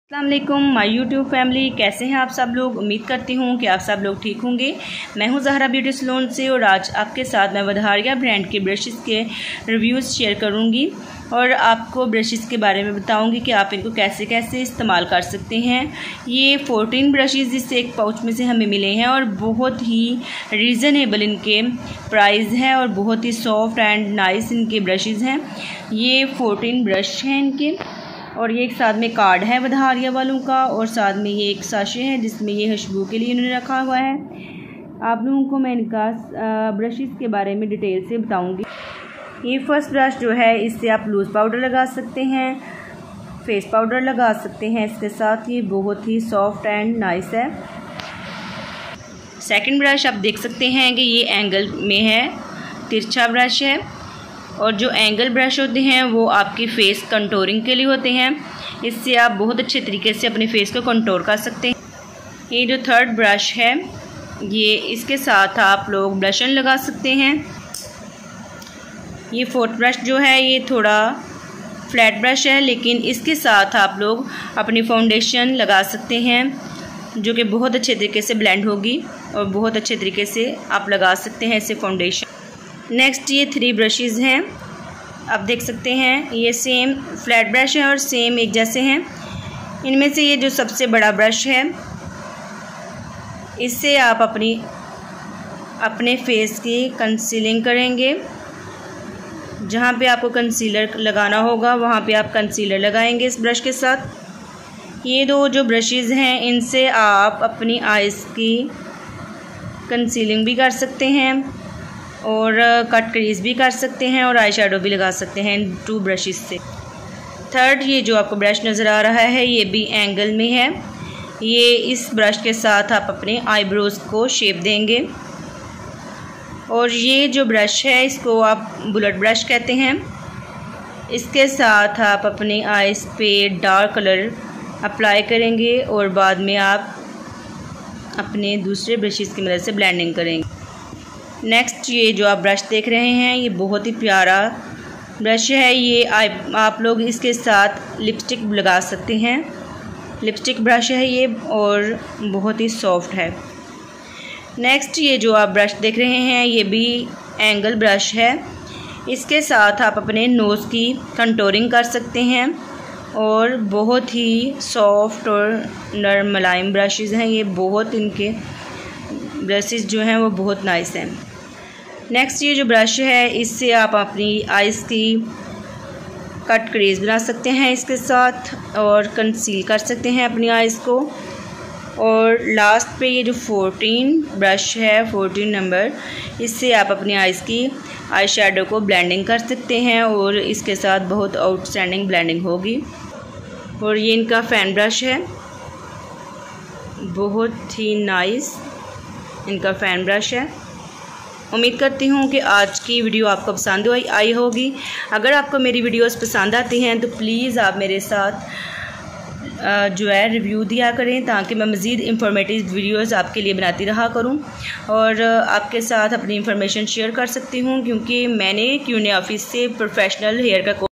अस्सलाम वालेकुम my YouTube family, कैसे हैं आप सब लोग। उम्मीद करती हूँ कि आप सब लोग ठीक होंगे। मैं हूँ ज़हरा ब्यूटी सैलून से और आज आपके साथ मैं वधारिया ब्रांड के ब्रशेस के रिव्यूज़ शेयर करूँगी और आपको ब्रशेस के बारे में बताऊँगी कि आप इनको कैसे कैसे इस्तेमाल कर सकते हैं। ये 14 ब्रशेस इस एक पाउच में से हमें मिले हैं और बहुत ही रीज़नेबल इनके प्राइस हैं और बहुत ही सॉफ्ट एंड नाइस इनके ब्रशेस हैं। ये 14 ब्रश हैं इनके और ये एक साथ में कार्ड है वधारिया वालों का और साथ में ये एक साशे है जिसमें ये खुशबू के लिए इन्होंने रखा हुआ है। आप लोगों को मैं इनका ब्रशेस के बारे में डिटेल से बताऊंगी। ये फर्स्ट ब्रश जो है इससे आप लूज़ पाउडर लगा सकते हैं, फेस पाउडर लगा सकते हैं इसके साथ। ये बहुत ही सॉफ्ट एंड नाइस है। सेकंड ब्रश आप देख सकते हैं कि ये एंगल में है, तिरछा ब्रश है और जो एंगल ब्रश होते हैं वो आपकी फ़ेस कंटोरिंग के लिए होते हैं। इससे आप बहुत अच्छे तरीके से अपने फेस को कंटोर कर सकते हैं। ये जो थर्ड ब्रश है ये इसके साथ आप लोग ब्लशन लगा सकते हैं। ये फोर्थ ब्रश जो है ये थोड़ा फ्लैट ब्रश है लेकिन इसके साथ आप लोग अपनी फाउंडेशन लगा सकते हैं जो कि बहुत अच्छे तरीके से ब्लेंड होगी और बहुत अच्छे तरीके से आप लगा सकते हैं इससे फाउंडेशन। नेक्स्ट ये 3 ब्रशेज़ हैं, आप देख सकते हैं ये सेम फ्लैट ब्रश है और सेम एक जैसे हैं। इनमें से ये जो सबसे बड़ा ब्रश है इससे आप अपने फेस की कंसीलिंग करेंगे। जहाँ पे आपको कंसीलर लगाना होगा वहाँ पे आप कंसीलर लगाएंगे इस ब्रश के साथ। ये 2 जो ब्रशेज़ हैं इनसे आप अपनी आइज़ की कंसीलिंग भी कर सकते हैं और कट क्रीज भी कर सकते हैं और आई शेडो भी लगा सकते हैं 2 ब्रशेस से। थर्ड ये जो आपको ब्रश नज़र आ रहा है ये भी एंगल में है। ये इस ब्रश के साथ आप अपने आईब्रोज़ को शेप देंगे और ये जो ब्रश है इसको आप बुलेट ब्रश कहते हैं। इसके साथ आप अपने आइज़ पे डार्क कलर अप्लाई करेंगे और बाद में आप अपने दूसरे ब्रशेस की मदद से ब्लेंडिंग करेंगे। नेक्स्ट ये जो आप ब्रश देख रहे हैं ये बहुत ही प्यारा ब्रश है। ये आप लोग इसके साथ लिपस्टिक लगा सकते हैं। लिपस्टिक ब्रश है ये और बहुत ही सॉफ्ट है। नेक्स्ट ये जो आप ब्रश देख रहे हैं ये भी एंगल ब्रश है। इसके साथ आप अपने नोज़ की कंटोरिंग कर सकते हैं और बहुत ही सॉफ्ट और नरम मुलायम ब्रशेज़ हैं ये। बहुत इनके ब्रशेज़ जो हैं वो बहुत नाइस हैं। नेक्स्ट ये जो ब्रश है इससे आप अपनी आइज़ की कट क्रीज बना सकते हैं इसके साथ और कंसील कर सकते हैं अपनी आइज़ को। और लास्ट पे ये जो 14 ब्रश है 14 नंबर, इससे आप अपनी आइज़ की आई शेडो को ब्लेंडिंग कर सकते हैं और इसके साथ बहुत आउटस्टैंडिंग ब्लेंडिंग होगी। और ये इनका फ़ैन ब्रश है, बहुत ही नाइस इनका फ़ैन ब्रश है। उम्मीद करती हूँ कि आज की वीडियो आपको पसंद आई होगी। अगर आपको मेरी वीडियोस पसंद आती हैं तो प्लीज़ आप मेरे साथ जो है रिव्यू दिया करें ताकि मैं मज़ीद इंफॉर्मेटिव वीडियोस आपके लिए बनाती रहा करूँ और आपके साथ अपनी इंफॉर्मेशन शेयर कर सकती हूँ क्योंकि मैंने क्यूने ऑफिस से प्रोफेशनल हेयर का